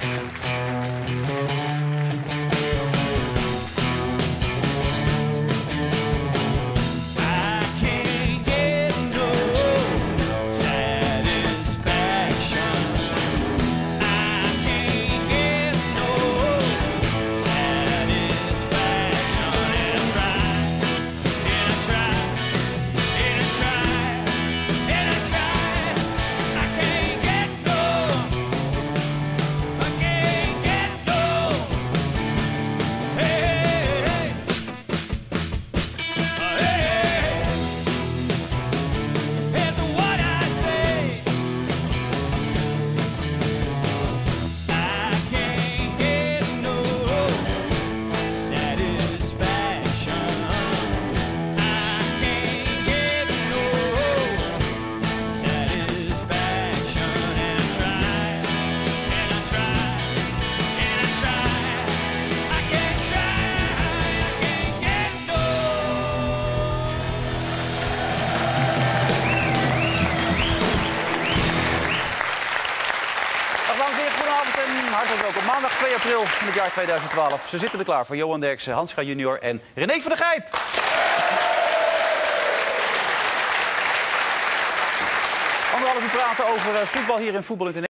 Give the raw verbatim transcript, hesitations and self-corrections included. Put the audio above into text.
Dames en heren, goedenavond en hartelijk welkom. Maandag twee april in het jaar tweeduizend twaalf. Ze zitten er klaar voor. Johan Derksen, Hanska junior en René van der Gijp. Anderhalf uur praten over voetbal hier in Voetbal International.